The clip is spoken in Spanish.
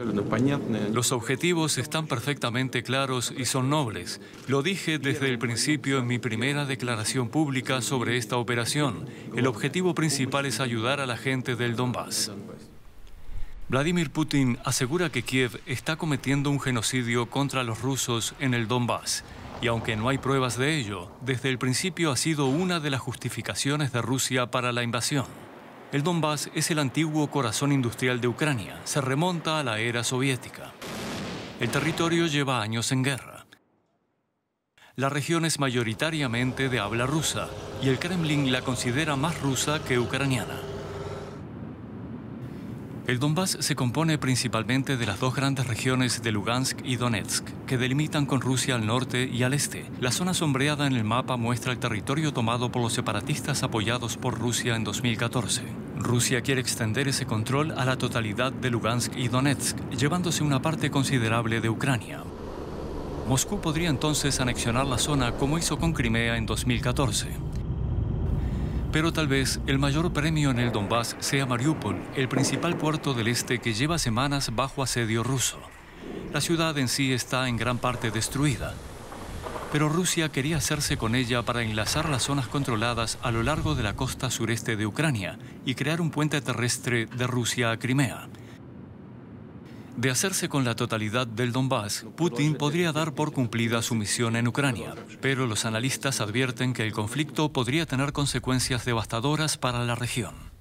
Los objetivos están perfectamente claros y son nobles. Lo dije desde el principio en mi primera declaración pública sobre esta operación. El objetivo principal es ayudar a la gente del Donbass. Vladimir Putin asegura que Kiev está cometiendo un genocidio contra los rusos en el Donbass. Y aunque no hay pruebas de ello, desde el principio ha sido una de las justificaciones de Rusia para la invasión. El Donbass es el antiguo corazón industrial de Ucrania. Se remonta a la era soviética. El territorio lleva años en guerra. La región es mayoritariamente de habla rusa y el Kremlin la considera más rusa que ucraniana. El Donbass se compone principalmente de las dos grandes regiones de Lugansk y Donetsk, que delimitan con Rusia al norte y al este. La zona sombreada en el mapa muestra el territorio tomado por los separatistas apoyados por Rusia en 2014. Rusia quiere extender ese control a la totalidad de Lugansk y Donetsk, llevándose una parte considerable de Ucrania. Moscú podría entonces anexionar la zona como hizo con Crimea en 2014. Pero tal vez el mayor premio en el Donbass sea Mariupol, el principal puerto del este que lleva semanas bajo asedio ruso. La ciudad en sí está en gran parte destruida, pero Rusia quería hacerse con ella para enlazar las zonas controladas a lo largo de la costa sureste de Ucrania y crear un puente terrestre de Rusia a Crimea. De hacerse con la totalidad del Donbass, Putin podría dar por cumplida su misión en Ucrania, pero los analistas advierten que el conflicto podría tener consecuencias devastadoras para la región.